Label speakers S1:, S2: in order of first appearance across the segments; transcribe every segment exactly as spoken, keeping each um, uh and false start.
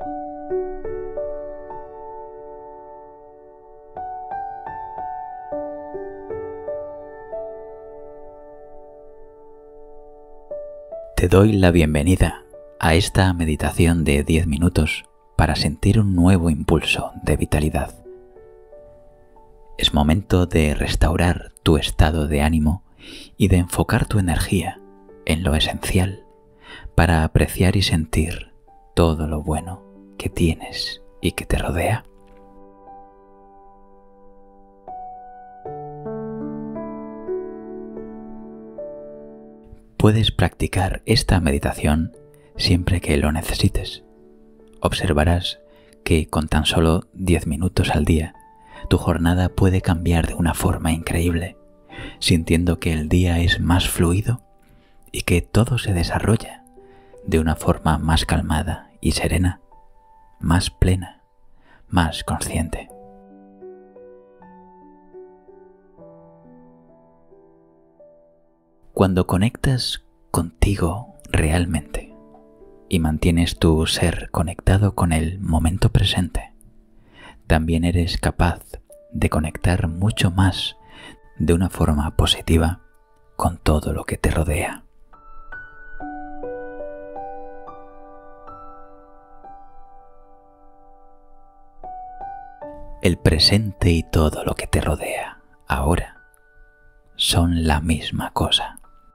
S1: Te doy la bienvenida a esta meditación de diez minutos para sentir un nuevo impulso de vitalidad. Es momento de restaurar tu estado de ánimo y de enfocar tu energía en lo esencial para apreciar y sentir todo lo bueno que tienes y que te rodea. Puedes practicar esta meditación siempre que lo necesites. Observarás que con tan solo diez minutos al día, tu jornada puede cambiar de una forma increíble, sintiendo que el día es más fluido y que todo se desarrolla de una forma más calmada y serena, más plena, más consciente. Cuando conectas contigo realmente y mantienes tu ser conectado con el momento presente, también eres capaz de conectar mucho más de una forma positiva con todo lo que te rodea. El presente y todo lo que te rodea ahora son la misma cosa.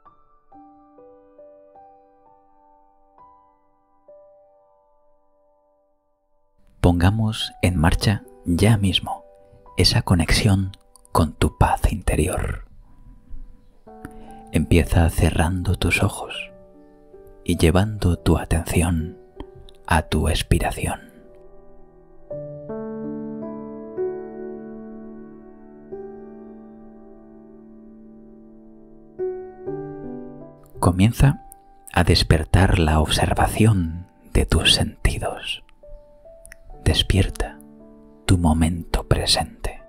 S1: Pongamos en marcha ya mismo esa conexión con tu paz interior. Empieza cerrando tus ojos y llevando tu atención a tu expiración. Comienza a despertar la observación de tus sentidos. Despierta tu momento presente.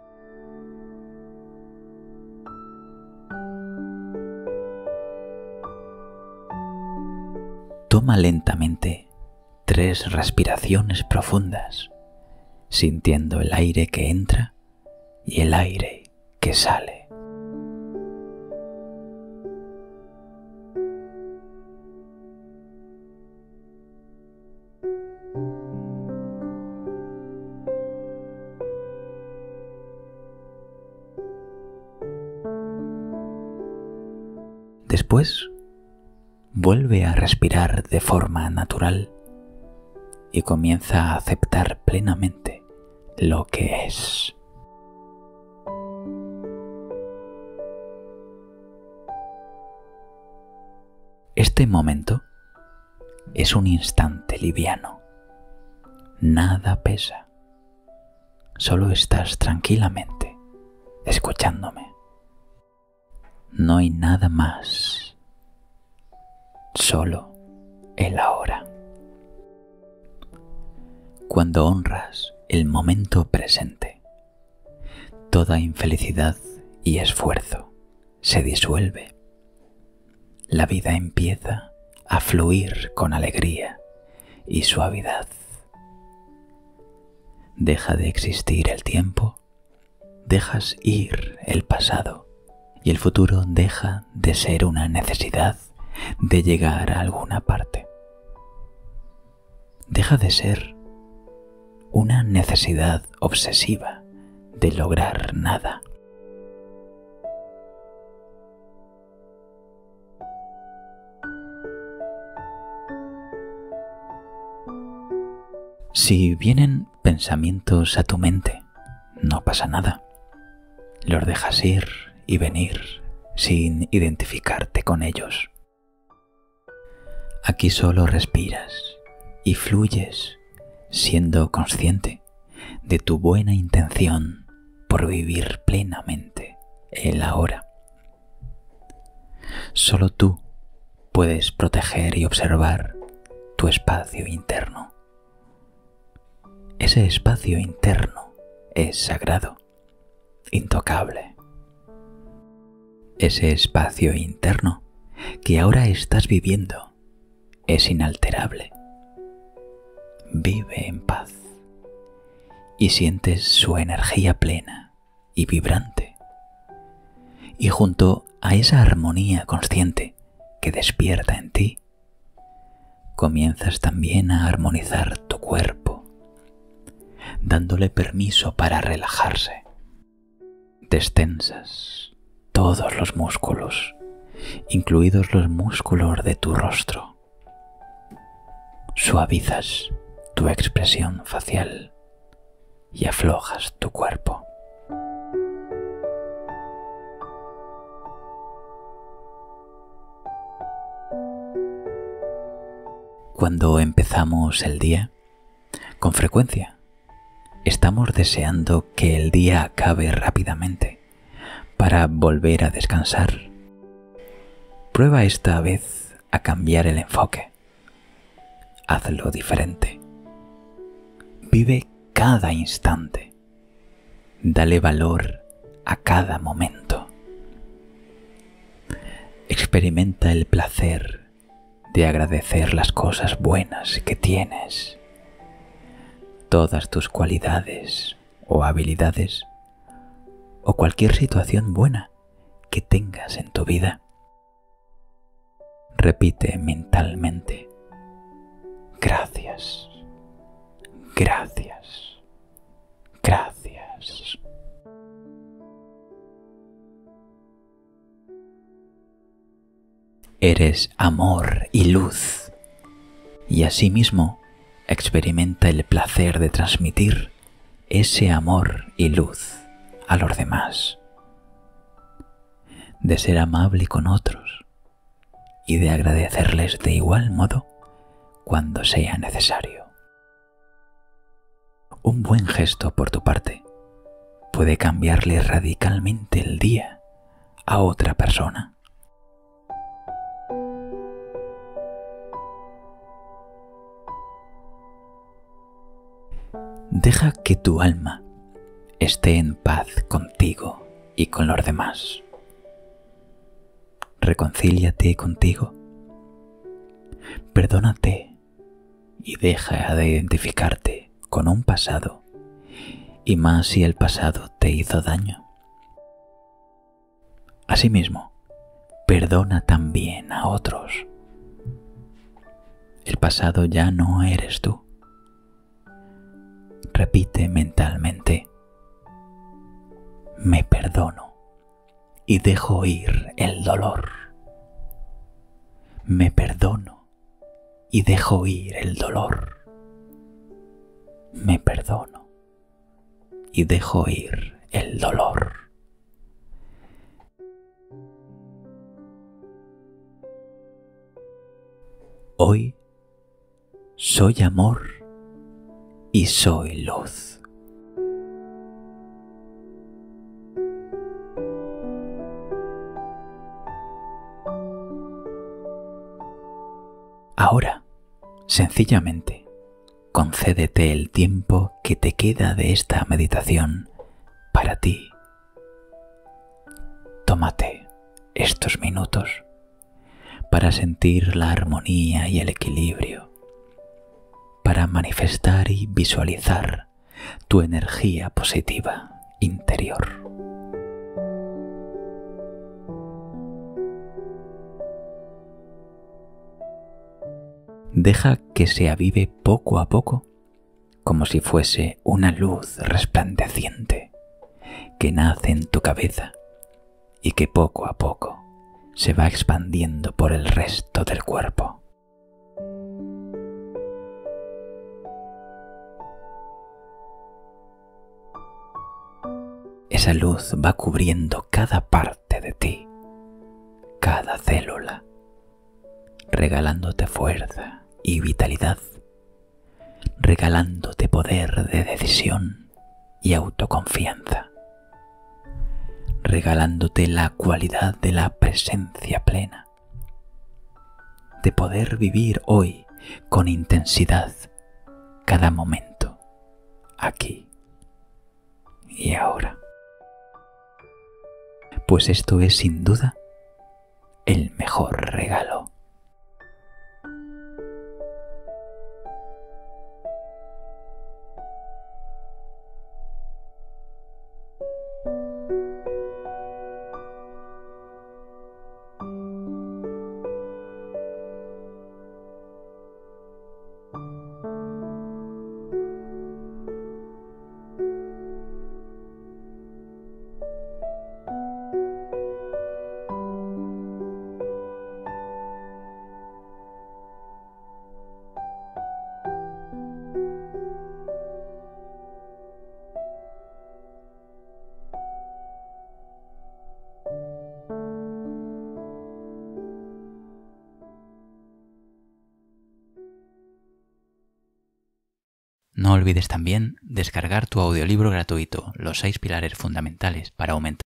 S1: Toma lentamente tres respiraciones profundas, sintiendo el aire que entra y el aire que sale. Después, vuelve a respirar de forma natural y comienza a aceptar plenamente lo que es. Este momento es un instante liviano. Nada pesa. Solo estás tranquilamente escuchándome. No hay nada más, solo el ahora. Cuando honras el momento presente, toda infelicidad y esfuerzo se disuelve. La vida empieza a fluir con alegría y suavidad. Deja de existir el tiempo, dejas ir el pasado. Y el futuro deja de ser una necesidad de llegar a alguna parte. Deja de ser una necesidad obsesiva de lograr nada. Si vienen pensamientos a tu mente, no pasa nada. Los dejas ir y venir sin identificarte con ellos. Aquí solo respiras y fluyes siendo consciente de tu buena intención por vivir plenamente el ahora. Solo tú puedes proteger y observar tu espacio interno. Ese espacio interno es sagrado, intocable. Ese espacio interno que ahora estás viviendo es inalterable. vive en paz y sientes su energía plena y vibrante. Y junto a esa armonía consciente que despierta en ti, comienzas también a armonizar tu cuerpo, dándole permiso para relajarse. Destensas todos los músculos, incluidos los músculos de tu rostro. Suavizas tu expresión facial y aflojas tu cuerpo. Cuando empezamos el día, con frecuencia, estamos deseando que el día acabe rápidamente para volver a descansar. Prueba esta vez a cambiar el enfoque. Hazlo diferente. Vive cada instante. Dale valor a cada momento. Experimenta el placer de agradecer las cosas buenas que tienes, todas tus cualidades o habilidades, o cualquier situación buena que tengas en tu vida. Repite mentalmente: gracias, gracias, gracias. Eres amor y luz, y asimismo experimenta el placer de transmitir ese amor y luz a los demás, de ser amable con otros y de agradecerles de igual modo cuando sea necesario. Un buen gesto por tu parte puede cambiarle radicalmente el día a otra persona. Deja que tu alma esté en paz contigo y con los demás. Reconcíliate contigo. Perdónate y deja de identificarte con un pasado, y más si el pasado te hizo daño. Asimismo, perdona también a otros. El pasado ya no eres tú. Repite mentalmente: me perdono y dejo ir el dolor. Me perdono y dejo ir el dolor. Me perdono y dejo ir el dolor. Hoy soy amor y soy luz. Ahora, sencillamente, concédete el tiempo que te queda de esta meditación para ti. Tómate estos minutos para sentir la armonía y el equilibrio, para manifestar y visualizar tu energía positiva interior. Deja que se avive poco a poco, como si fuese una luz resplandeciente que nace en tu cabeza y que poco a poco se va expandiendo por el resto del cuerpo. Esa luz va cubriendo cada parte de ti, cada célula, regalándote fuerza y vitalidad, regalándote poder de decisión y autoconfianza, regalándote la cualidad de la presencia plena, de poder vivir hoy con intensidad cada momento, aquí y ahora. Pues esto es sin duda el mejor regalo. No olvides también descargar tu audiolibro gratuito, Los seis pilares fundamentales para aumentar